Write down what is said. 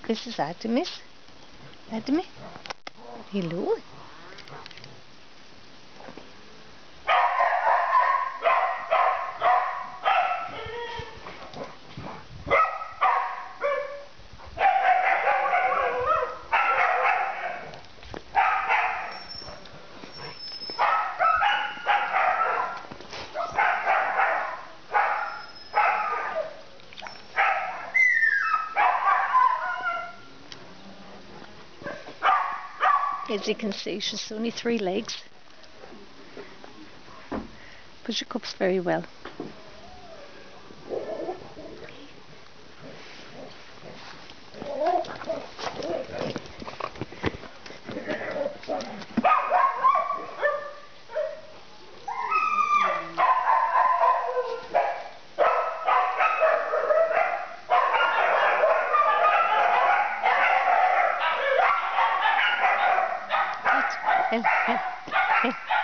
This is Artemis. Artemis. Hello. As you can see, she's only 3 legs, but she cooks very well. Hey, hey, hey.